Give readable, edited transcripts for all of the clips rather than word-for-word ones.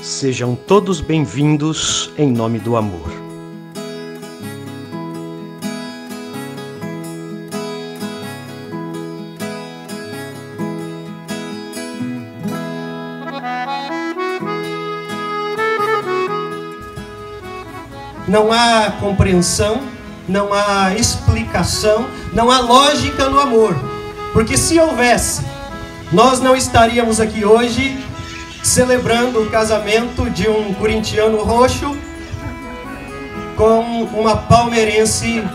Sejam todos bem-vindos em nome do amor. Não há compreensão, não há explicação, não há lógica no amor. Porque se houvesse, nós não estaríamos aqui hoje celebrando o casamento de um corintiano roxo com uma palmeirense.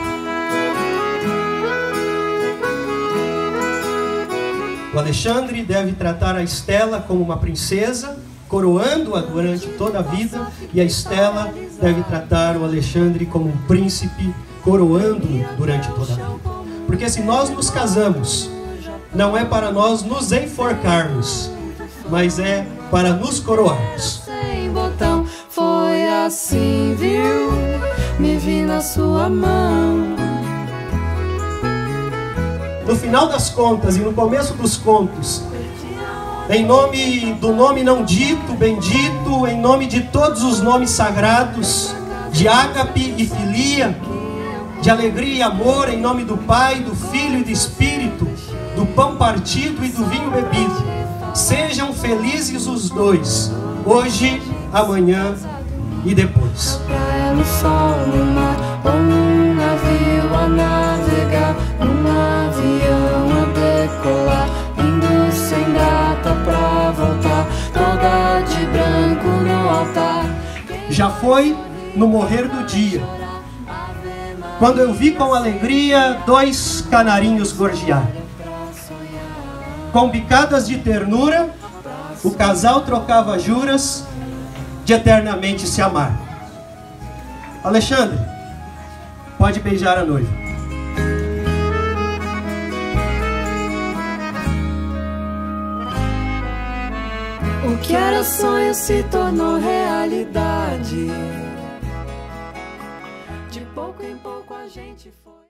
O Alexandre deve tratar a Estela como uma princesa, coroando-a durante toda a vida, e a Estela deve tratar o Alexandre como um príncipe, coroando-o durante toda a vida. Porque se nós nos casamos, não é para nós nos enforcarmos, mas é para nos coroarmos. Sem botão, foi assim, viu? Me vi na sua mão. No final das contas e no começo dos contos, em nome do nome não dito, bendito, em nome de todos os nomes sagrados, de ágape e filia, de alegria e amor, em nome do Pai, do Filho e do Espírito, do pão partido e do vinho bebido, sejam felizes os dois, hoje, amanhã e depois. Praia no sol, no mar, ou num navio a navegar, num avião a decolar, indo sem data pra voltar, toda de branco no altar. Já foi no morrer do dia, quando eu vi com alegria dois canarinhos gorjear. Com bicadas de ternura, o casal trocava juras de eternamente se amar. Alexandre, pode beijar a noiva. O que era sonho se tornou realidade. De pouco em pouco a gente foi.